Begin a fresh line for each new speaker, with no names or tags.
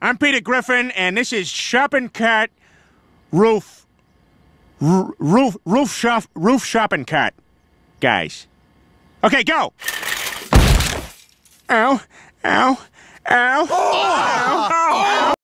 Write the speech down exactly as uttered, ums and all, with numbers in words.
I'm Peter Griffin, and this is Shopping Cart Roof... R roof... Roof shop... Roof Shopping Cart, guys. Okay, go! Ow. Ow. Ow. Oh. Ow. Ow.